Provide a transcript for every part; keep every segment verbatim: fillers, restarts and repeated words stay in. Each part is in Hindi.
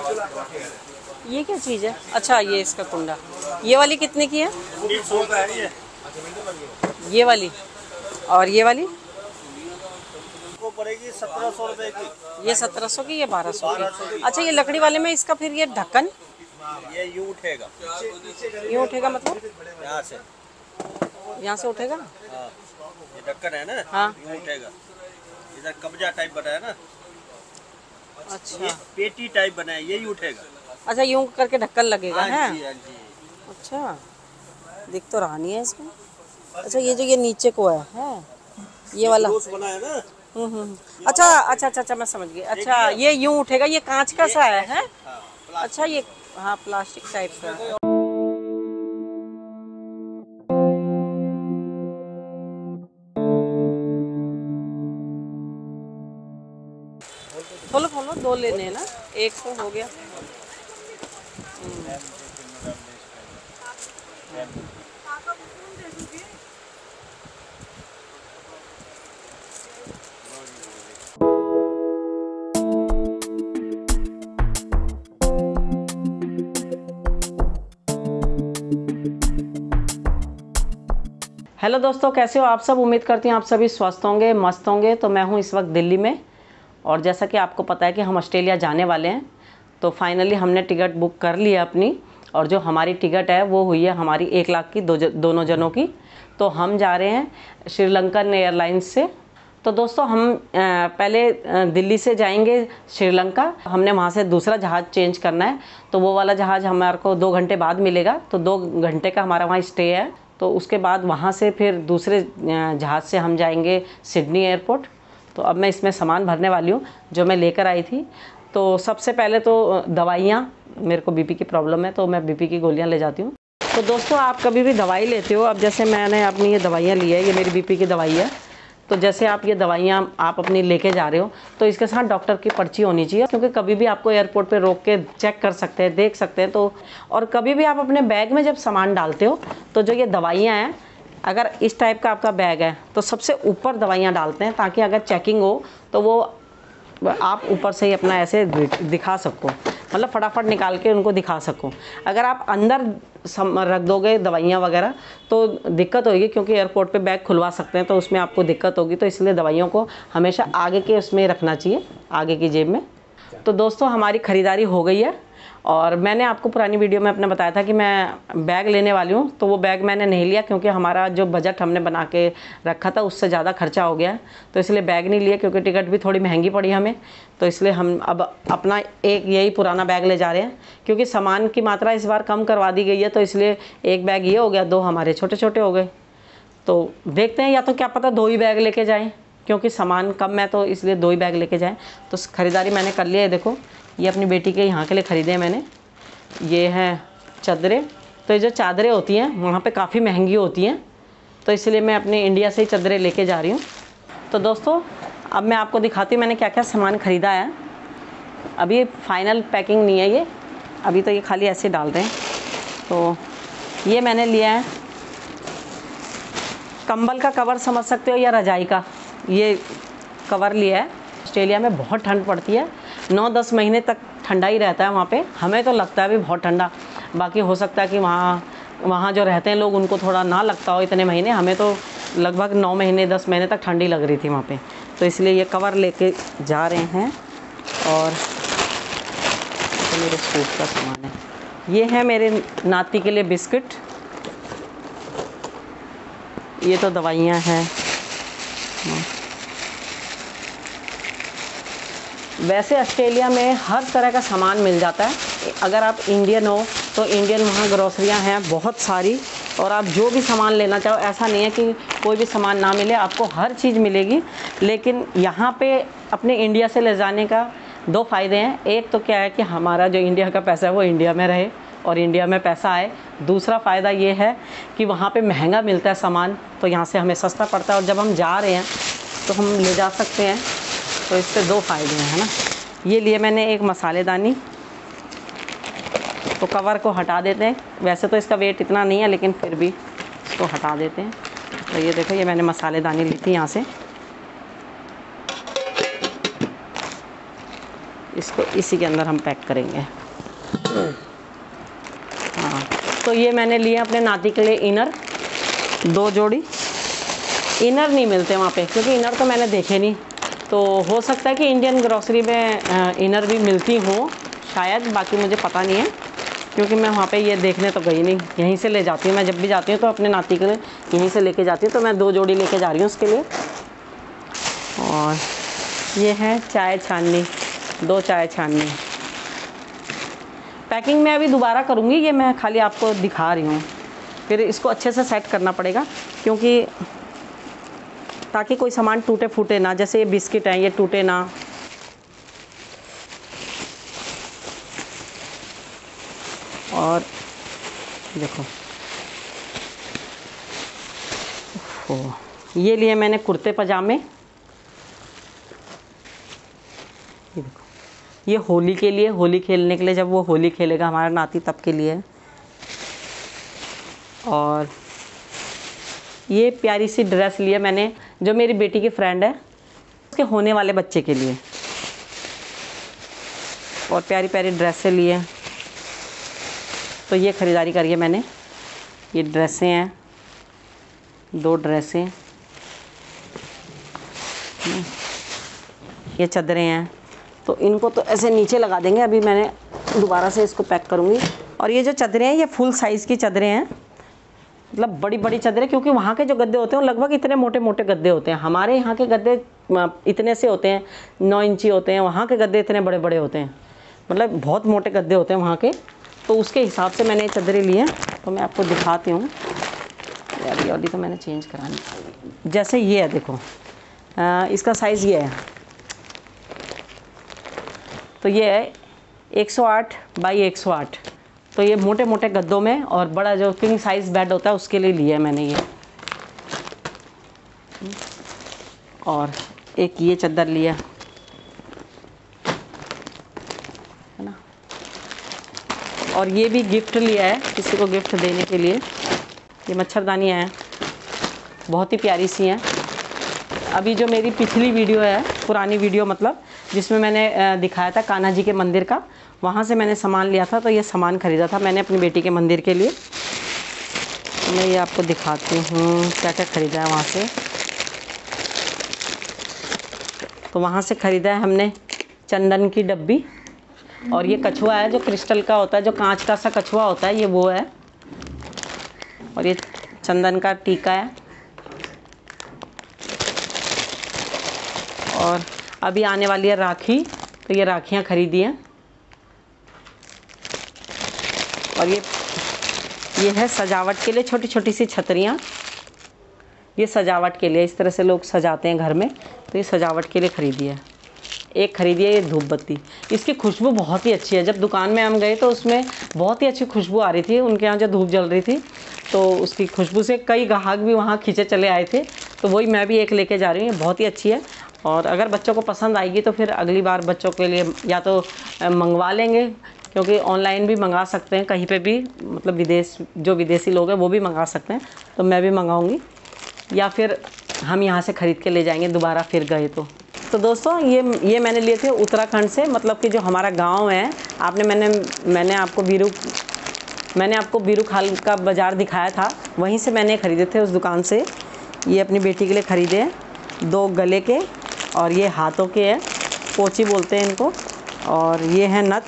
ये क्या चीज़ है? अच्छा, ये इसका कुंडा। ये वाली कितने की है? सौ का है ये। ये वाली और ये वाली को पड़ेगी सत्रह सौ रुपए की। ये सत्रह सौ की, ये बारह सौ की। अच्छा, ये लकड़ी वाले में इसका फिर ये ढक्कन ये यूं उठेगा। यूँ उठेगा मतलब यहाँ से यहाँ से उठेगा। हाँ, ये ढक्कन है ना। हाँ। यूं उठेगा। इधर कब्जा टाइप बना है ना। अच्छा, ये पेटी टाइप बना है, यही उठेगा। अच्छा यूँ करके ढक्कन लगेगा है। हाँ जी, हाँ जी। अच्छा, दिख तो रहा नहीं है इसमें। अच्छा, ये जो ये नीचे को है, है ये वाला बना है ना। हम्म हम्म। अच्छा अच्छा अच्छा अच्छा मैं समझ गई। अच्छा, ये यूं उठेगा, ये कांच का सा है, है? अच्छा, ये हाँ प्लास्टिक टाइप का है। खोलो खोलो, दो लेने हैं ना, एक तो हो गया। हेलो दोस्तों, कैसे हो आप सब? उम्मीद करती हूँ आप सभी स्वस्थ होंगे, मस्त होंगे। तो मैं हूँ इस वक्त दिल्ली में, और जैसा कि आपको पता है कि हम ऑस्ट्रेलिया जाने वाले हैं। तो फाइनली हमने टिकट बुक कर ली है अपनी, और जो हमारी टिकट है वो हुई है हमारी एक लाख की, दो ज, दोनों जनों की। तो हम जा रहे हैं श्रीलंकन एयरलाइंस से। तो दोस्तों हम पहले दिल्ली से जाएंगे श्रीलंका, हमने वहाँ से दूसरा जहाज़ चेंज करना है। तो वो वाला जहाज़ हमारे को दो घंटे बाद मिलेगा, तो दो घंटे का हमारा वहाँ स्टे है। तो उसके बाद वहाँ से फिर दूसरे जहाज़ से हम जाएंगे सिडनी एयरपोर्ट। तो अब मैं इसमें सामान भरने वाली हूँ जो मैं लेकर आई थी। तो सबसे पहले तो दवाइयाँ, मेरे को बीपी की प्रॉब्लम है तो मैं बीपी की गोलियाँ ले जाती हूँ। तो दोस्तों आप कभी भी दवाई लेते हो, अब जैसे मैंने अपनी ये दवाइयाँ ली है, ये मेरी बीपी की दवाई है। तो जैसे आप ये दवाइयाँ आप अपनी लेके जा रहे हो, तो इसके साथ डॉक्टर की पर्ची होनी चाहिए, क्योंकि कभी भी आपको एयरपोर्ट पे रोक के चेक कर सकते हैं, देख सकते हैं। तो और कभी भी आप अपने बैग में जब सामान डालते हो, तो जो ये दवाइयाँ हैं, अगर इस टाइप का आपका बैग है तो सबसे ऊपर दवाइयाँ डालते हैं, ताकि अगर चेकिंग हो तो वो आप ऊपर से ही अपना ऐसे दिखा सको, मतलब फटाफट निकाल के उनको दिखा सको। अगर आप अंदर रख दोगे दवाइयाँ वगैरह तो दिक्कत होगी, क्योंकि एयरपोर्ट पे बैग खुलवा सकते हैं, तो उसमें आपको दिक्कत होगी। तो इसलिए दवाइयों को हमेशा आगे के उसमें रखना चाहिए, आगे की जेब में। तो दोस्तों हमारी ख़रीदारी हो गई है, और मैंने आपको पुरानी वीडियो में अपने बताया था कि मैं बैग लेने वाली हूँ। तो वो बैग मैंने नहीं लिया, क्योंकि हमारा जो बजट हमने बना के रखा था उससे ज़्यादा खर्चा हो गया, तो इसलिए बैग नहीं लिया, क्योंकि टिकट भी थोड़ी महंगी पड़ी हमें। तो इसलिए हम अब अपना एक यही पुराना बैग ले जा रहे हैं, क्योंकि सामान की मात्रा इस बार कम करवा दी गई है। तो इसलिए एक बैग ये हो गया, दो हमारे छोटे छोटे हो गए। तो देखते हैं, या तो क्या पता दो ही बैग लेके जाएँ, क्योंकि सामान कम है, तो इसलिए दो ही बैग लेके जाएँ। तो ख़रीदारी मैंने कर लिया है। देखो, ये अपनी बेटी के यहाँ के लिए ख़रीदे हैं मैंने। ये हैं चादरें। तो ये जो चादरें होती हैं वहाँ पे काफ़ी महंगी होती हैं, तो इसलिए मैं अपने इंडिया से ही चादरें लेके जा रही हूँ। तो दोस्तों अब मैं आपको दिखाती हूँ मैंने क्या क्या सामान ख़रीदा है। अभी फाइनल पैकिंग नहीं है ये, अभी तो ये खाली ऐसे डाल रहे हैं। तो ये मैंने लिया है कंबल का कवर, समझ सकते हो, या रजाई का ये कवर लिया है। ऑस्ट्रेलिया में बहुत ठंड पड़ती है, नौ दस महीने तक ठंडा ही रहता है वहाँ पे। हमें तो लगता है भी बहुत ठंडा, बाकी हो सकता है कि वहाँ वहाँ जो रहते हैं लोग उनको थोड़ा ना लगता हो इतने महीने। हमें तो लगभग नौ महीने दस महीने तक ठंडी लग रही थी वहाँ पे। तो इसलिए ये कवर लेके जा रहे हैं। और तो मेरे सूट का सामान है, ये है मेरे नाती के लिए बिस्किट, ये तो दवाइयाँ हैं। वैसे ऑस्ट्रेलिया में हर तरह का सामान मिल जाता है। अगर आप इंडियन हो तो इंडियन वहाँ ग्रोसरियाँ हैं बहुत सारी, और आप जो भी सामान लेना चाहो, ऐसा नहीं है कि कोई भी सामान ना मिले, आपको हर चीज़ मिलेगी। लेकिन यहाँ पे अपने इंडिया से ले जाने का दो फ़ायदे हैं। एक तो क्या है कि हमारा जो इंडिया का पैसा है वो इंडिया में रहे और इंडिया में पैसा आए। दूसरा फ़ायदा ये है कि वहाँ पे महंगा मिलता है सामान, तो यहाँ से हमें सस्ता पड़ता है, और जब हम जा रहे हैं तो हम ले जा सकते हैं। तो इससे दो फ़ायदे हैं, है ना। ये लिए मैंने एक मसालेदानी, तो कवर को हटा देते हैं। वैसे तो इसका वेट इतना नहीं है, लेकिन फिर भी इसको हटा देते हैं। तो ये देखो, ये मैंने मसालेदानी ली थी यहाँ से। इसको इसी के अंदर हम पैक करेंगे। हाँ, तो ये मैंने लिया अपने नाती के लिए इनर, दो जोड़ी। इनर नहीं मिलते वहाँ पे, क्योंकि इनर तो मैंने देखे नहीं। तो हो सकता है कि इंडियन ग्रॉसरी में इनर भी मिलती हो शायद, बाकी मुझे पता नहीं है, क्योंकि मैं वहाँ पे ये देखने तो गई नहीं। यहीं से ले जाती हूँ मैं, जब भी जाती हूँ तो अपने नाती के लिए यहीं से लेके जाती हूँ। तो मैं दो जोड़ी लेके जा रही हूँ उसके लिए। और ये है चाय छाननी, दो चाय छाननी। पैकिंग मैं अभी दोबारा करूँगी, ये मैं खाली आपको दिखा रही हूँ। फिर इसको अच्छे से सेट करना पड़ेगा, क्योंकि ताकि कोई सामान टूटे फूटे ना। जैसे ये बिस्किट हैं, ये टूटे ना। और देखो, ओ, ये लिए मैंने कुर्ते पजामे। ये देखो, ये होली के लिए, होली खेलने के लिए, जब वो होली खेलेगा हमारा नाती तब के लिए। और ये प्यारी सी ड्रेस लिया मैंने, जो मेरी बेटी की फ्रेंड है, उसके होने वाले बच्चे के लिए। और प्यारी प्यारी ड्रेसें लिए। तो ये ख़रीदारी करी है मैंने। ये ड्रेसें हैं, दो ड्रेसें। ये चादरें हैं, तो इनको तो ऐसे नीचे लगा देंगे। अभी मैंने दोबारा से इसको पैक करूँगी। और ये जो चादरें हैं, ये फुल साइज़ की चादरें हैं, मतलब बड़ी बड़ी चादरें। क्योंकि वहाँ के जो गद्दे होते हैं वो लगभग इतने मोटे मोटे गद्दे होते हैं। हमारे यहाँ के गद्दे इतने से होते हैं, नौ इंची होते हैं। वहाँ के गद्दे इतने बड़े बड़े होते हैं, मतलब बहुत मोटे गद्दे होते हैं वहाँ के। तो उसके हिसाब से मैंने चादरें ली हैं। तो मैं आपको दिखाती हूँ। यार ये वाली तो मैंने चेंज करानी। जैसे ये है, देखो आ, इसका साइज़ ये है। तो ये है एक सौ आठ बाई एक सौ आठ। तो ये मोटे मोटे गद्दों में, और बड़ा जो किंग साइज़ बेड होता है उसके लिए लिया है मैंने ये। और एक ये चादर लिया है ना। और ये भी गिफ्ट लिया है किसी को गिफ्ट देने के लिए। ये मच्छरदानियाँ हैं, बहुत ही प्यारी सी हैं। अभी जो मेरी पिछली वीडियो है, पुरानी वीडियो मतलब, जिसमें मैंने दिखाया था कान्हा जी के मंदिर का, वहाँ से मैंने सामान लिया था। तो ये सामान ख़रीदा था मैंने अपनी बेटी के मंदिर के लिए। तो मैं ये आपको दिखाती हूँ क्या क्या ख़रीदा है वहाँ से। तो वहाँ से ख़रीदा है हमने चंदन की डब्बी। और ये कछुआ है जो क्रिस्टल का होता है, जो कांच का सा कछुआ होता है, ये वो है। और ये चंदन का टीका है। और अभी आने वाली है राखी, तो ये राखियाँ ख़रीदी हैं। और ये ये है सजावट के लिए छोटी छोटी सी छतरियाँ। ये सजावट के लिए, इस तरह से लोग सजाते हैं घर में, तो ये सजावट के लिए ख़रीदी है। एक ख़रीदी है ये धूप बत्ती। इसकी खुशबू बहुत ही अच्छी है। जब दुकान में हम गए तो उसमें बहुत ही अच्छी खुशबू आ रही थी। उनके यहाँ जो धूप जल रही थी, तो उसकी खुशबू से कई ग्राहक भी वहाँ खींचे चले आए थे। तो वही मैं भी एक लेके जा रही हूँ, बहुत ही अच्छी है। और अगर बच्चों को पसंद आएगी तो फिर अगली बार बच्चों के लिए या तो मंगवा लेंगे, क्योंकि ऑनलाइन भी मंगा सकते हैं कहीं पे भी, मतलब विदेश, जो विदेशी लोग हैं वो भी मंगा सकते हैं। तो मैं भी मंगाऊंगी, या फिर हम यहाँ से ख़रीद के ले जाएंगे दोबारा फिर गए तो। तो दोस्तों ये ये मैंने लिए थे उत्तराखंड से, मतलब कि जो हमारा गांव है। आपने मैंने मैंने आपको बीरू मैंने आपको बीरू खाल का बाज़ार दिखाया था, वहीं से मैंने ख़रीदे थे उस दुकान से। ये अपनी बेटी के लिए ख़रीदे हैं, दो गले के, और ये हाथों के हैं, पोची बोलते हैं इनको। और ये है नथ,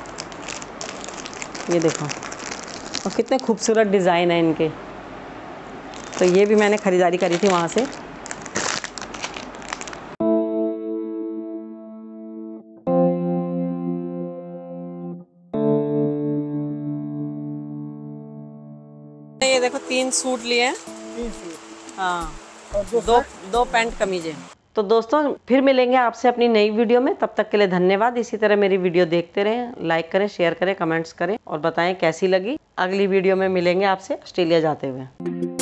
ये देखो, और कितने खूबसूरत डिज़ाइन है इनके। तो ये भी मैंने ख़रीदारी करी थी वहाँ से। ये देखो तीन सूट लिए हैं। तीन सूट, हाँ, और दो दो दो पैंट कमीजें। तो दोस्तों फिर मिलेंगे आपसे अपनी नई वीडियो में। तब तक के लिए धन्यवाद। इसी तरह मेरी वीडियो देखते रहें, लाइक करें, शेयर करें, कमेंट्स करें, और बताएं कैसी लगी। अगली वीडियो में मिलेंगे आपसे ऑस्ट्रेलिया जाते हुए।